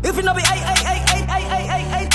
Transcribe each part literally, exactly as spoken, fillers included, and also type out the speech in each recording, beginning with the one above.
If it not be eight, eight, eight, eight, eight, eight, eight, eight,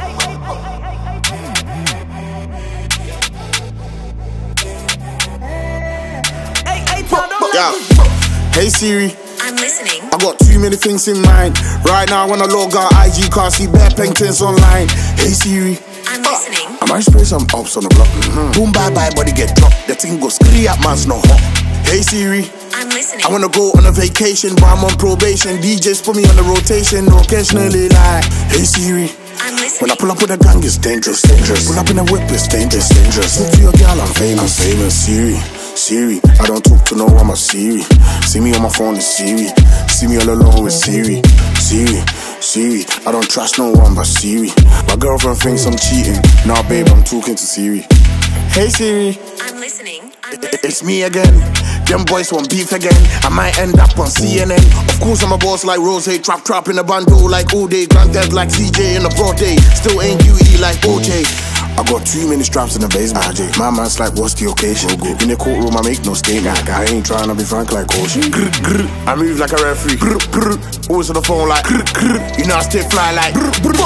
Yeah. Hey Siri, I'm listening. I got too many things in mind. Right now when I log out I G, can't see bare paintings online. Hey Siri, I'm listening. I might spray some ops on the block. Mm-hmm. Boom, bye bye, body get dropped. The thing goes scree up, man's not hot. Hey Siri, I'm listening. I wanna go on a vacation, but I'm on probation. D Js put me on the rotation, occasionally like. Hey Siri, I'm listening. when I pull up with a gang, it's dangerous, dangerous. Pull up in a whip, it's dangerous, dangerous. Talk to your girl, I'm famous, I'm famous. Siri, Siri, I don't talk to no one, I'm a Siri. See me on my phone, it's Siri. See me all alone with Siri. Siri, Siri, I don't trust no one but Siri. My girlfriend thinks I'm cheating. Nah, babe, I'm talking to Siri. Hey Siri, I'm listening. I'm I- listening. it's me again. Them boys want beef again. I might end up on C N N. Of course I'm a boss like Rose, trap trap in a bando like all day. Granddad like C J in a broad day. Still ain't Q E like O J. I got too many straps in the basement. R J. My man's like, what's the occasion? In the courtroom, I make no statement. I ain't trying to be frank like Ocean. I move like a referee. Always on the phone like, you know I stay fly like.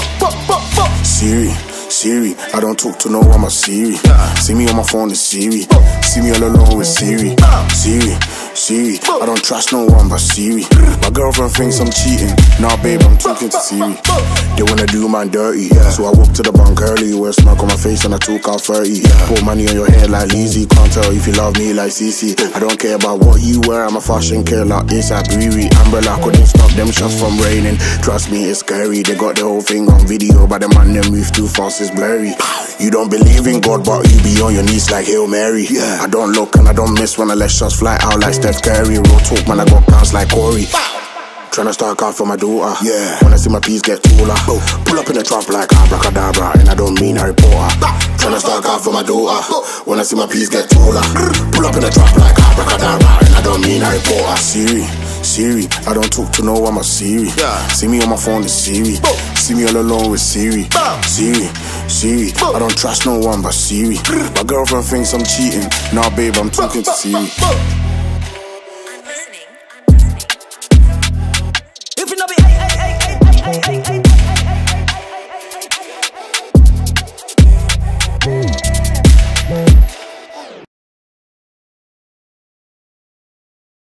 Siri, Siri, I don't talk to no one, I'm a Siri. See me on my phone, it's Siri. See me all alone with Siri. Siri, Siri, I don't trust no one but Siri. My girlfriend thinks I'm cheating. Nah, babe, I'm talking to Siri. They wanna do man dirty, so I walk to the bank early. Wear smoke on my face and I talk out thirty. Put money on your head like Lizzie. Can't tell if you love me like Cece. I don't care about what you wear, I'm a fashion killer. It's a brewery. Umbrella couldn't stop them shots from raining. Trust me, it's scary. They got the whole thing on video, but the man them move too fast, it's blurry. You don't believe in God, but you be on your knees like Hail Mary. Yeah. I don't look and I don't miss when I let shots fly out like Steph Curry. Real talk, man, I got pounds like Corey. Tryna start out for my daughter. Yeah. When I see my piece get taller. Oh. Pull up in the trap like abracadabra, and I don't mean Harry Potter. Tryna start out for my daughter. When I see my piece get taller. Pull up in the trap like abracadabra, and I don't mean Harry Potter. Siri, Siri, I don't talk to no one, I'm a Siri. Yeah. See me on my phone, it's Siri. See me all alone with Siri. Siri, Siri, I don't trust no one but Siri. My girlfriend thinks I'm cheating. Nah, babe, I'm talking to Siri.